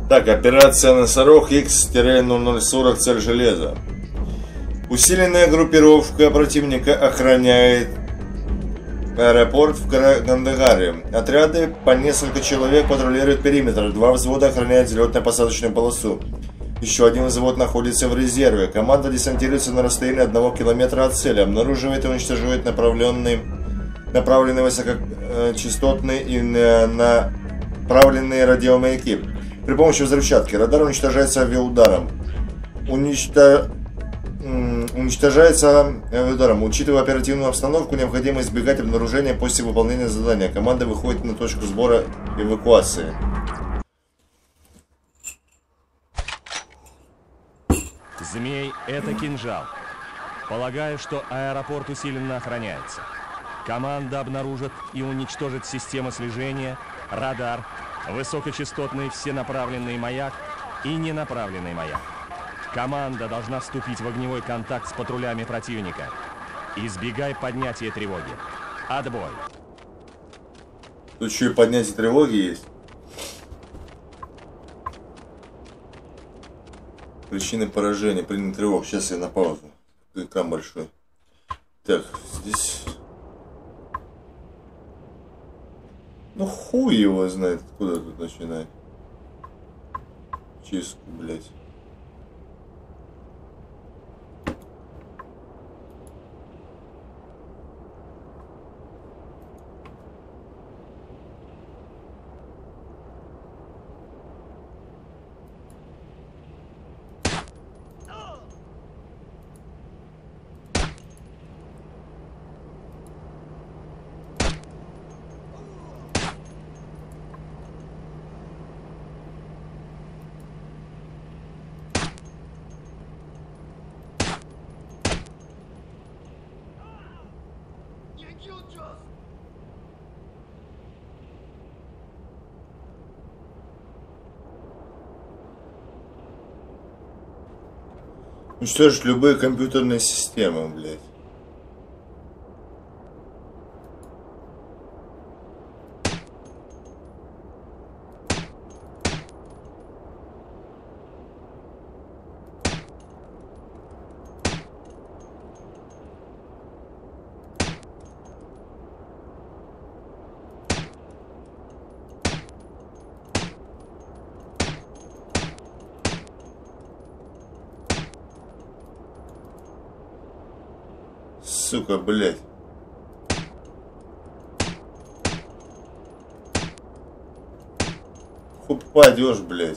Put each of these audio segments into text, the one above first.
Так, операция «Носорог X-0040. Цель железа». Усиленная группировка противника охраняет аэропорт в Кандагаре. Отряды по несколько человек патрулируют периметр. 2 взвода охраняют взлетно-посадочную полосу. Еще 1 взвод находится в резерве. Команда десантируется на расстоянии 1 километра от цели. Обнаруживает и уничтожает направленные высокочастотные и направленные радиомаяки. При помощи взрывчатки радар уничтожается авиаударом. Уничтожается авиаударом. Учитывая оперативную обстановку, необходимо избегать обнаружения после выполнения задания. Команда выходит на точку сбора эвакуации. Змей — это кинжал. Полагаю, что аэропорт усиленно охраняется. Команда обнаружит и уничтожит системы слежения, радар, высокочастотный всенаправленный маяк и ненаправленный маяк. Команда должна вступить в огневой контакт с патрулями противника. Избегай поднятия тревоги. Отбой. Тут еще и поднятие тревоги есть. Причины поражения. Принят тревог. Сейчас я на паузу. Экран большой. Так, здесь... Ну хуй его знает, откуда тут начинать. Чистку, блядь. Уничтожить любые компьютерные системы, блядь. Сука, блядь. Хуй попадешь, блядь.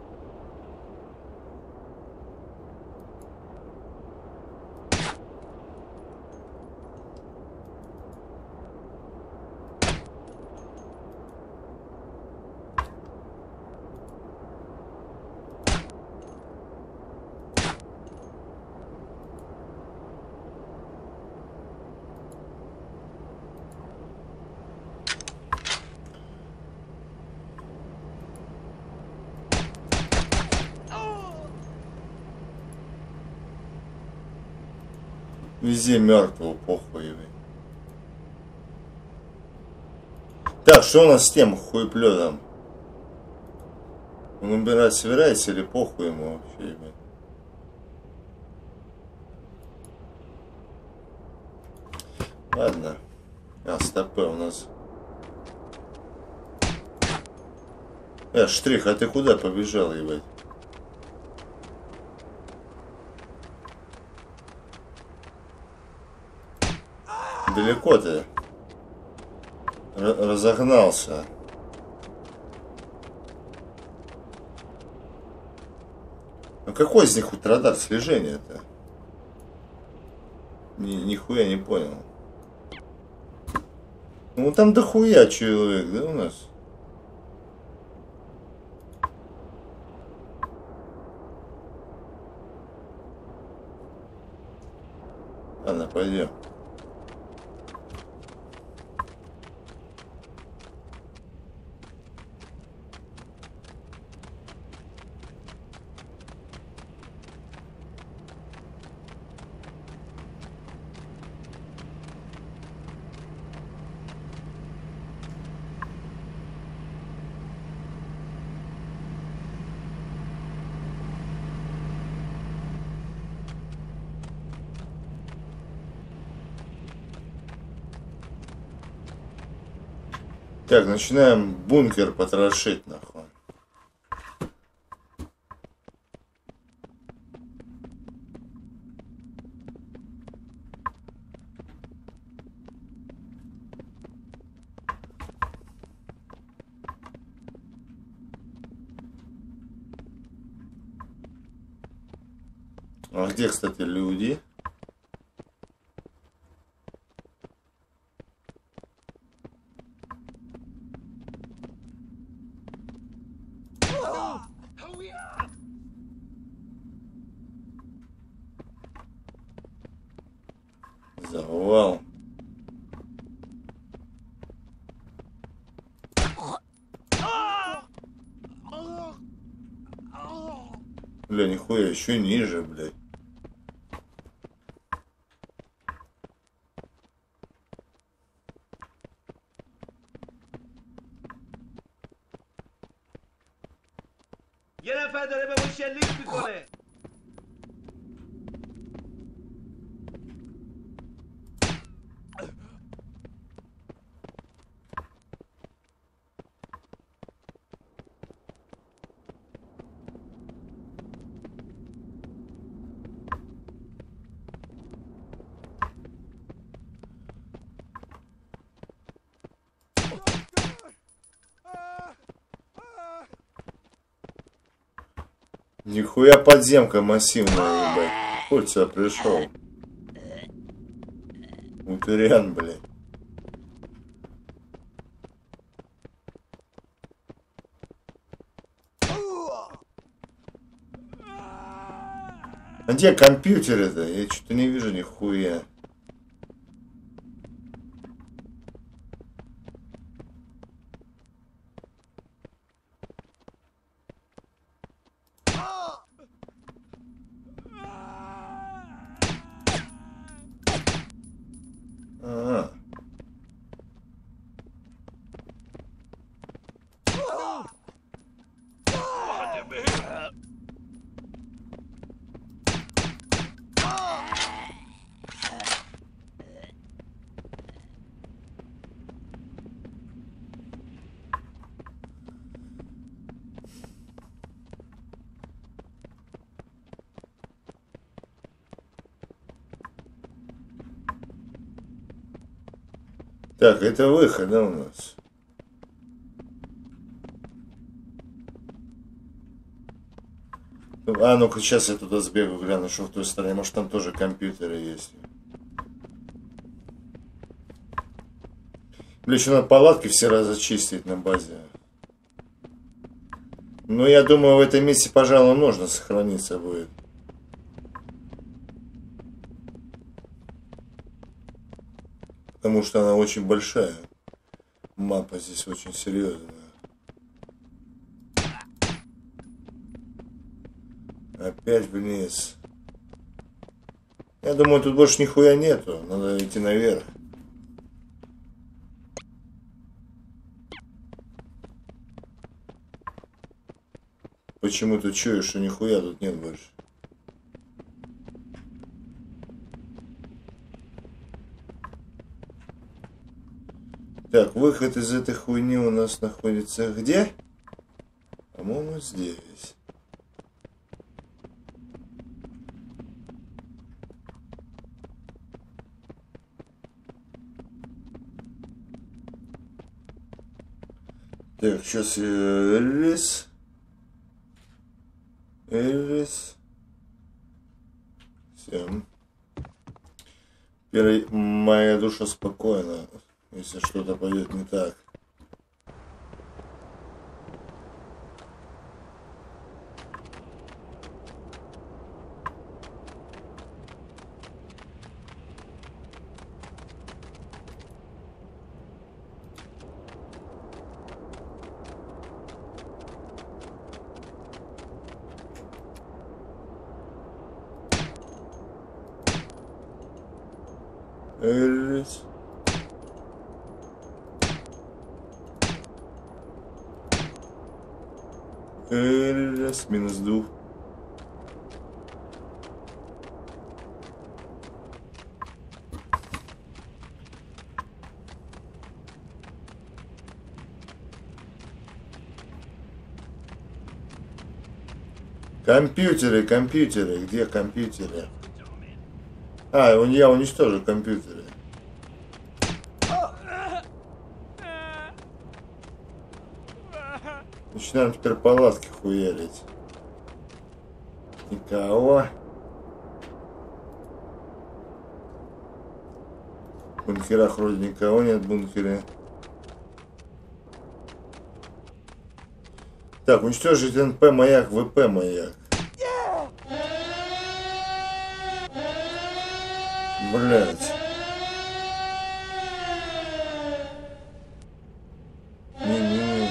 Везде мертвого, похуй. Так, что у нас с тем хуеплетом? Он убирать собирается или похуй ему вообще, ебать? Ладно. А, стопы у нас. Штрих, а ты куда побежал, ебать? Далеко ты разогнался. А какой из них хоть радар слежения-то? Нихуя не понял. Ну там дохуя человек, да, у нас? Ладно, пойдем. Так, начинаем бункер потрошить, нахуй. А где, кстати, люди? Завал. Бля, нихуя, еще ниже, блядь. یه نفر داره به ما شلیک میکنه. Нихуя подземка массивная, ебать. Хоть сюда пришел. Упырян, блядь. А где компьютер-то? Я что-то не вижу нихуя. Так, это выход, да, у нас? А, ну-ка, сейчас я туда сбегу, гляну, что в той стороне. Может, там тоже компьютеры есть. Бля, еще надо палатки все разочистить на базе. Ну, я думаю, в этой миссии, пожалуй, нужно сохраниться будет. Потому что она очень большая. Мапа здесь очень серьезная. Опять вниз. Я думаю, тут больше нихуя нету. Надо идти наверх. Почему-то чую, что нихуя тут нет больше. Так, выход из этой хуйни у нас находится где? По-моему, здесь. Так, сейчас Элис. Элис. Всем. Теперь моя душа спокойна, если что-то пойдет не так. Элис. Элис. Минус дух. Компьютеры, компьютеры. Где компьютеры? А, я уничтожил компьютеры. Начинаем теперь палатки хуярить. Никого. В бункерах вроде никого нет в бункере. Так, уничтожить НП маяк, ВП маяк. Блять. Не-не-не.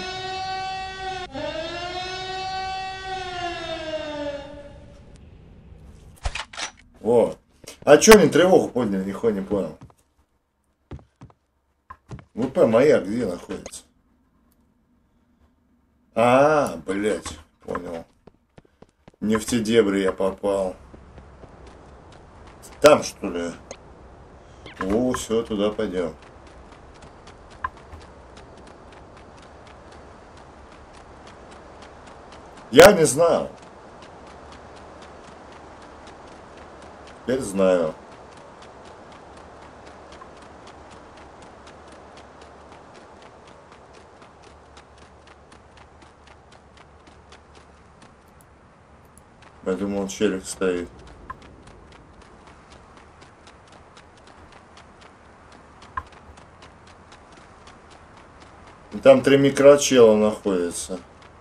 О. А чё они тревогу подняли, нихуя не понял. ВП маяк где находится? А, блять, понял. Не в те дебри я попал. Там, что ли? О, все, туда пойдем. Я не знал. Теперь знаю. Я думал, челик стоит. И там 3 микрочела находятся.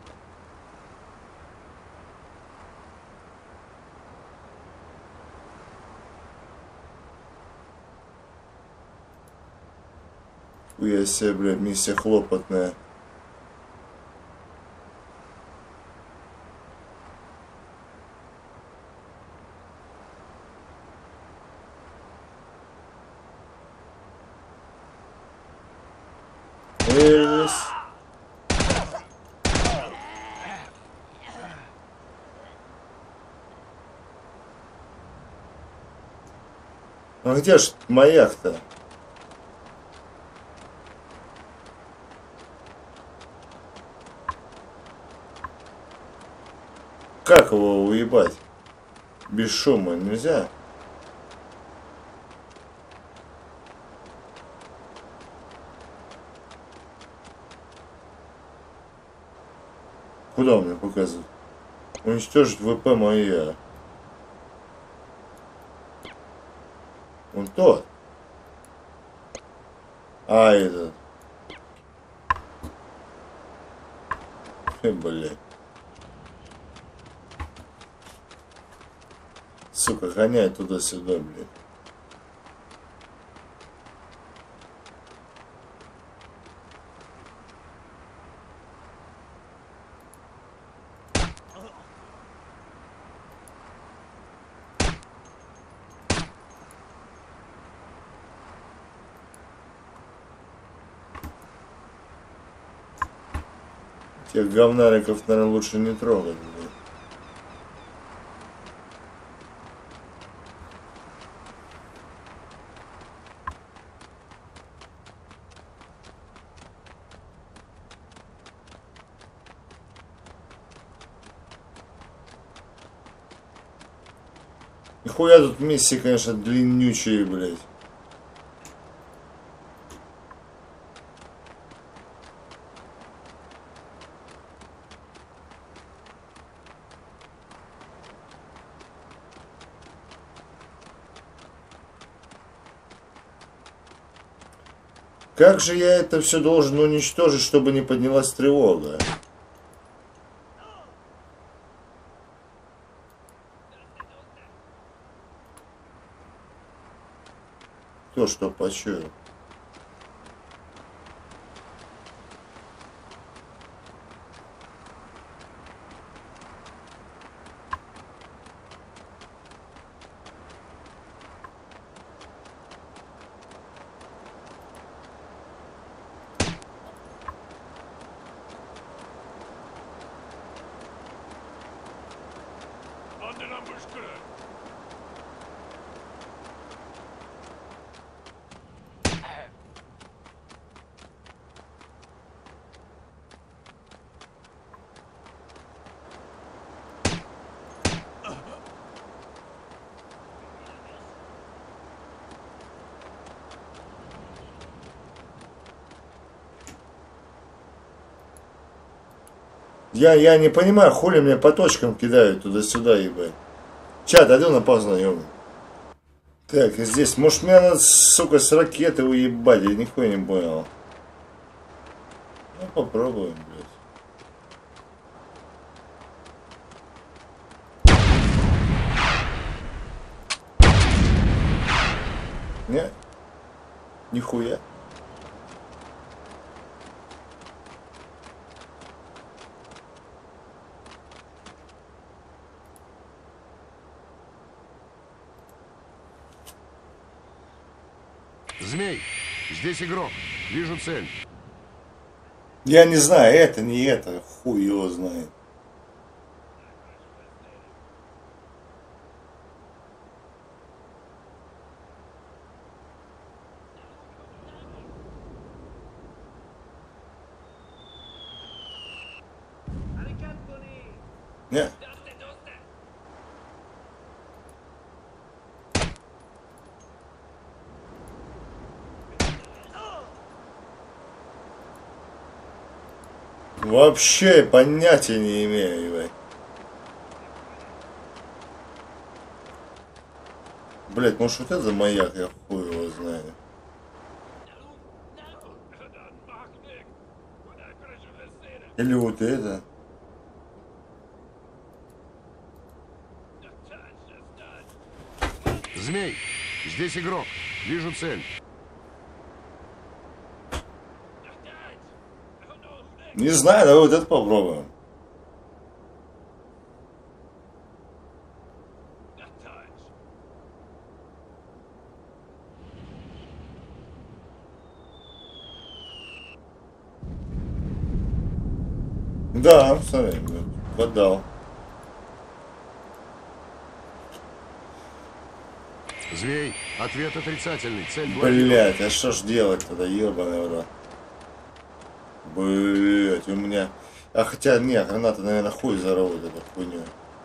Хуя себе, блядь, миссия хлопотная. А где ж маяк-то? Как его уебать? Без шума нельзя? Куда он мне показывает? Уничтожить ВП моя. Он тот. А, этот. Блядь. Сука, гоняет туда-сюда, блядь. Тех говнариков, наверное, лучше не трогать, блядь. Нихуя тут миссии, конечно, длиннючие, блядь. Как же я это все должен уничтожить, чтобы не поднялась тревога? Кто что почуял? Я не понимаю, хули меня по точкам кидают туда-сюда, ебать. Чат, иду на паузу, ебать. Так, и здесь, может, меня надо, сука, с ракеты уебать, я нихуя не понял. Ну, попробуем, блядь. Нет? Нихуя. Змей, здесь игрок. Вижу цель. Я не знаю, это не это, хуй его знает. Не. Вообще понятия не имею, ебать. Блять, может вот это маяк, я хуй его знаю. Или вот это. Змей, здесь игрок. Вижу цель. Не знаю, давай вот это попробуем. Да, смотри, поддал. Змей, ответ отрицательный. Цель Блять, а что ж делать тогда, ебаный в рот? Блять, у меня... А хотя, не, граната, наверное, хуй зароют эту хуйню.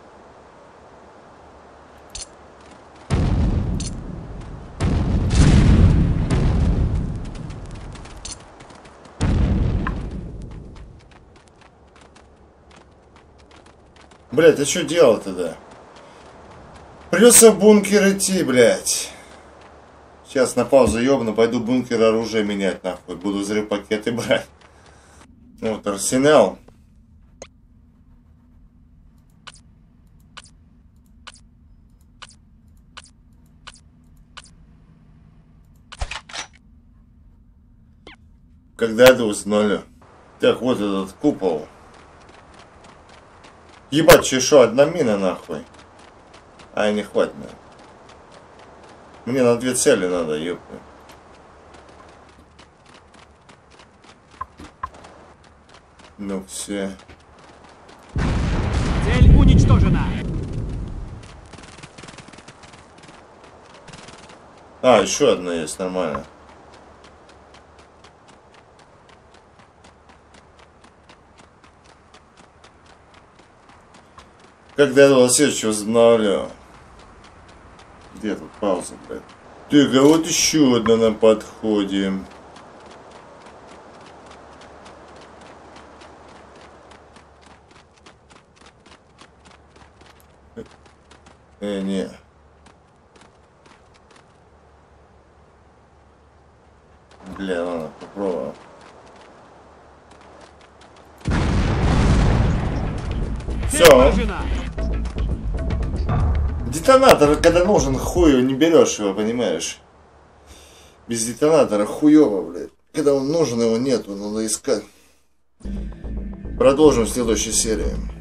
Блять, а что делать тогда? Придется в бункер идти, блять. Сейчас на паузу ёбну, пойду в бункер оружие менять, нахуй. Буду взрыв пакеты брать. Вот, арсенал. Когда я установлю. Так, вот этот купол. Ебать, что, одна мина, нахуй. А, не хватит, наверное. Мне на 2 цели надо, ёпта. Ну все. Цель уничтожена. А, еще одна есть, нормально. Когда я до следующего возобновлю. Где тут пауза, блядь? Так, а вот еще одна на подходе. Не. Бля, ладно, попробуем. Все. Детонатор, когда нужен, хуй не берешь его, понимаешь? Без детонатора хуёво, блядь. Когда он нужен, его нету, надо искать. Продолжим в следующей серии.